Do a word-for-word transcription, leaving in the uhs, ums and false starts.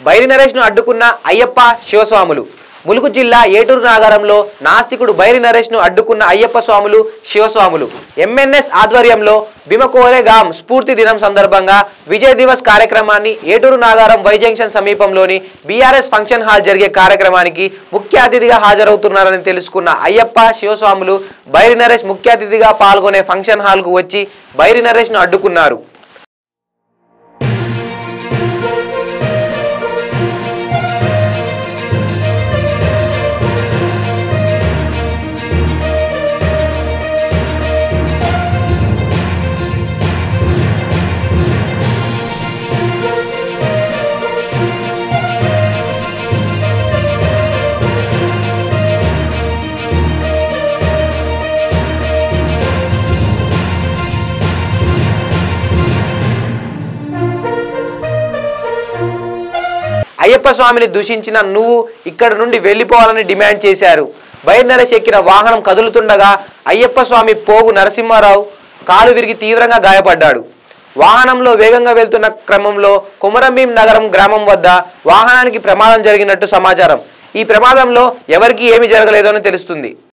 బైరి నరేష్ను అడ్డుకున్న అయ్యప్ప శివస్వాములు. ములుగు జిల్లా ఏటూరు నగరంలో నాస్తికుడు బైరి నరేష్ను అడ్డుకున్న అయ్యప్ప స్వాములు శివస్వాములు ఎంఎన్ఎస్ ఆధ్వర్యంలో భీమకోరేగాం స్ఫూర్తి దినం సందర్భంగా విజయ్ దివస్ కార్యక్రమాన్ని ఏటూరు నగరం వై జంక్షన్ సమీపంలోని బీఆర్ఎస్ ఫంక్షన్ హాల్ జరిగే కార్యక్రమానికి ముఖ్య అతిథిగా హాజరవుతున్నారని తెలుసుకున్న అయ్యప్ప శివస్వాములు బైరి నరేష్ ముఖ్య అతిథిగా పాల్గొనే ఫంక్షన్ హాల్కు వచ్చి బైరి నరేష్ను అడ్డుకున్నారు. అయ్యప్ప స్వామిని దూషించిన నువ్వు ఇక్కడ నుండి వెళ్లిపోవాలని డిమాండ్ చేశారు. బైరి నరేష్ ఎక్కిన వాహనం కదులుతుండగా అయ్యప్ప స్వామి పోగు నరసింహారావు కాలు విరిగి తీవ్రంగా గాయపడ్డాడు. వాహనంలో వేగంగా వెళ్తున్న క్రమంలో కొమరంభీం నగరం గ్రామం వద్ద వాహనానికి ప్రమాదం జరిగినట్టు సమాచారం. ఈ ప్రమాదంలో ఎవరికీ ఏమీ జరగలేదని తెలుస్తుంది.